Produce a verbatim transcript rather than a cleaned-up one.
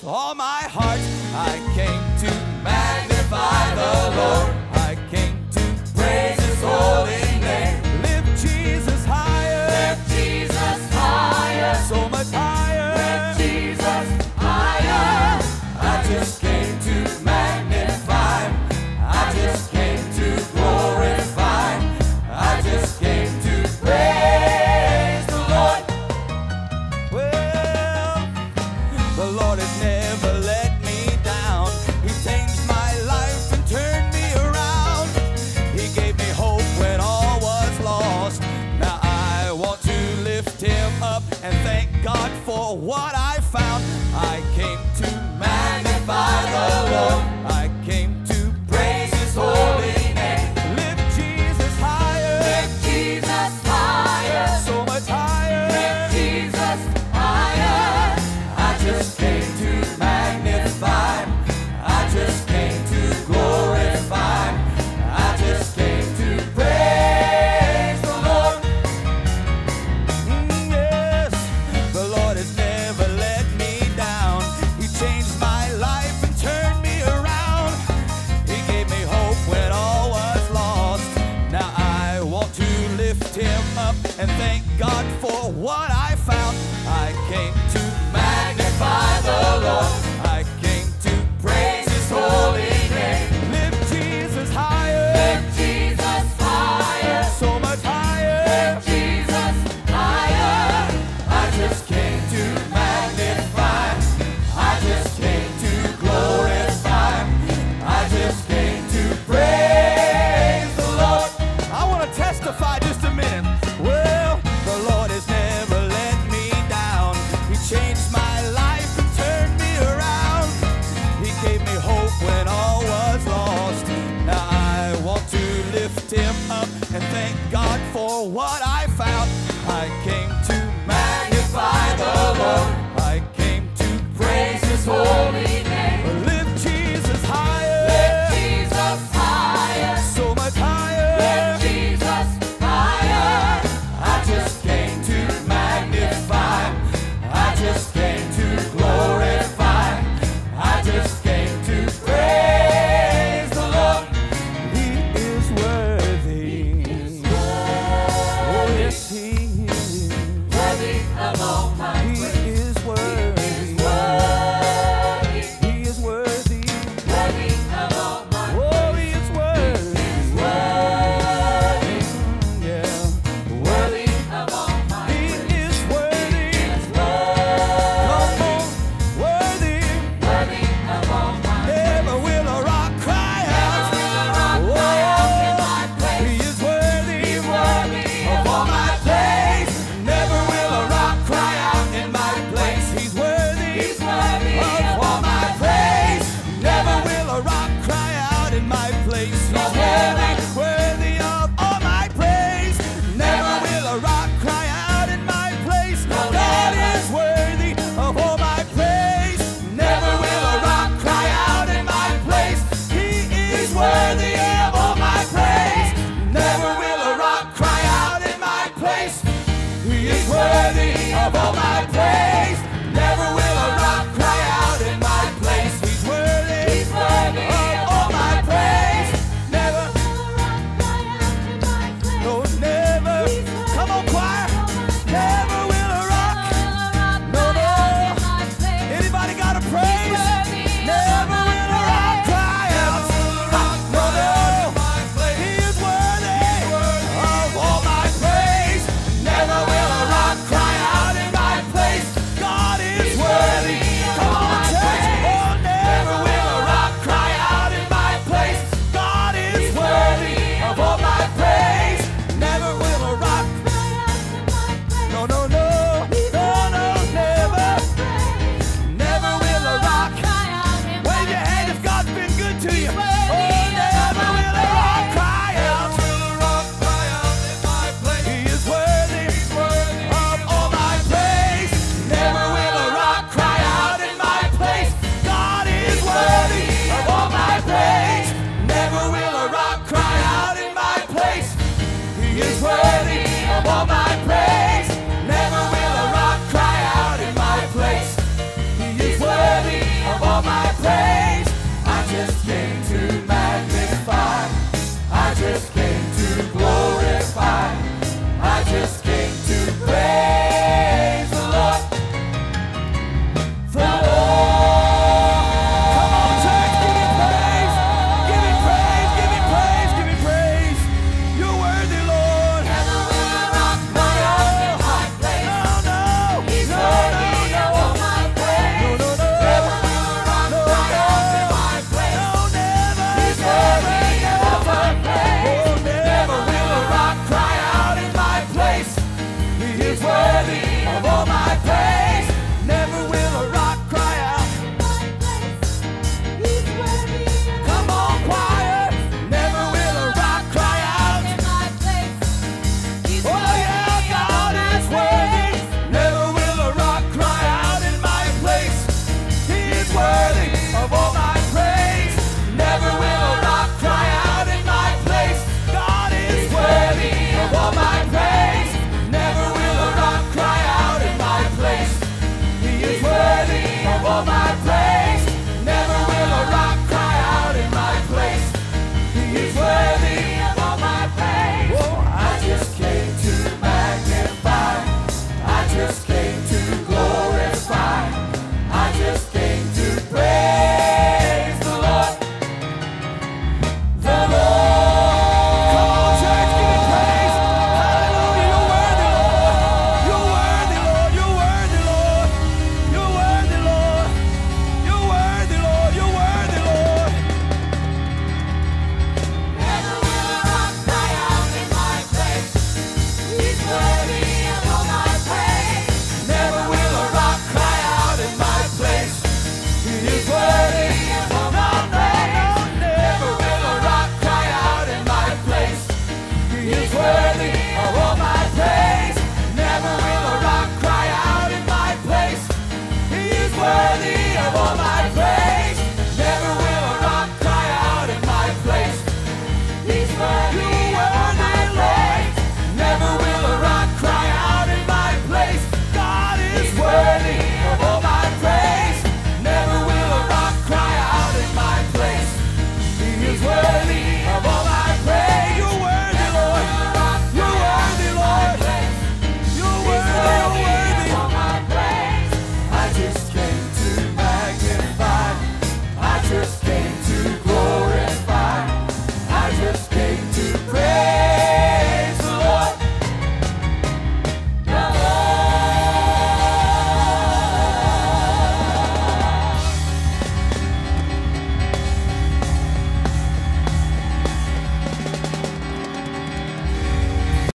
all my heart. I came to magnify the Lord. I came to praise His holy name. Lift Jesus higher. Lift Jesus higher. So much higher. Lift Jesus higher. I just came to magnify Him. I just came to glorify Him. I just came to praise the Lord. Well, the Lord has never let me down. He changed my life and turned me around. He gave me hope when all was lost. Now I want to lift Him up and thank God for what I found. I came to magnify the Lord. I came to praise His holy name. Lift Jesus higher. Lift Jesus higher. So much higher. Lift Jesus higher. I just came to magnify Him. I just came to glorify Him. I just came to praise the Lord. Mm, yes, the Lord has never let me down. He changed my life and turned me around. He gave me hope when all was lost. Now I want to lift Him up and thank God for what I found. I came to magnify the Lord. I came to praise His holy name. Lift Jesus higher. Lift Jesus higher. So much higher. Lift Jesus higher. I just came to magnify Him. I just came to glorify Him. I just came to praise the Lord. I want to testify just a minute. Well, the Lord has never let me down. He changed my life and turned me around. He gave me hope when all was lost. Now I want to lift Him up and thank God for what I found. I came to magnify the Lord. I came to praise His holy name. Lift Jesus higher. Lift Jesus higher. So much higher. Lift Jesus higher. I just came to magnify Him. I just came to glorify Him. I just came to praise the Lord. He is worthy. Oh, yes, He is. Worthy of all my He praise. is worthy. Worthy. He is worthy. Worthy of all my Oh, He is worthy. Worthy. Yeah. Worthy of all my He is worthy. Come on, worthy. Worthy of all my Never will a rock cry out. cry out in my place. He is worthy. Worthy Of all my praise. Never will a rock cry out in my place. He's worthy. He's worthy Of all my praise. Never will a rock cry out in my place. He's worthy. Worthy of all my praise. Never will a rock cry out in my place. God is worthy of all my praise. Never will a rock cry out in my place. He is worthy of all my praise. Never will a rock cry out in my place. He is worthy of all my praise. Never will a rock cry out in my place. He's worthy. He's worthy of all my praise. Never, no, never. Come on, choir. Never will a rock. No, no. Anybody got a praise? Never will a rock cry out. No, no. He is worthy of all my praise. Never will a rock cry out in my place. God is worthy. Come on, church. Oh, never will a rock cry out in my place. God is worthy of all my praise. Never will a rock. No, no, no. No, no, never. Never will a rock. Wave your hand if God's been good to you. Oh, never will a rock cry out. He is worthy of all my praise. Never will a rock cry out in my place. God is worthy of all my praise. Never will a rock cry out in my place. He is worthy of all my praise. Never He is worthy of all my praise. Never will a rock cry out. Come on, choir. Never will a rock cry out. Oh yeah, God is worthy. Never will a rock cry out in my place. He is worthy of all my praise. Never will a rock cry out in my place. God is worthy of all my praise. Never will a rock cry out in my place. He is worthy of all my praise. Never will a rock cry out in my place. He is worthy of all my praise. Oh, I just came to magnify. I just came to glorify. I just came to praise the Lord. The Lord. Come on, church, give him praise. Hallelujah, you're worthy, Lord. You're worthy, Lord. You're worthy, Lord. You're worthy, Lord. You're worthy, Lord. You're worthy, Lord. Never will a rock cry out in my place. He's worthy of all my praise. Never will a rock cry out in my place. He is worthy of all my praise. Never will a rock cry out in my place. He is worthy of all my praise. Never will a rock cry out in my place. He is worthy of all my praise. Never will a rock cry out in my place. He's worthy of all my praise. Never will a rock cry out in my place. God is worthy of all my praise. Never will a rock cry out in my place. He is worthy of all my praise. You're worthy, Lord. You're worthy, Lord. You're worthy, you're worthy. All my praise. I just came to magnify. I just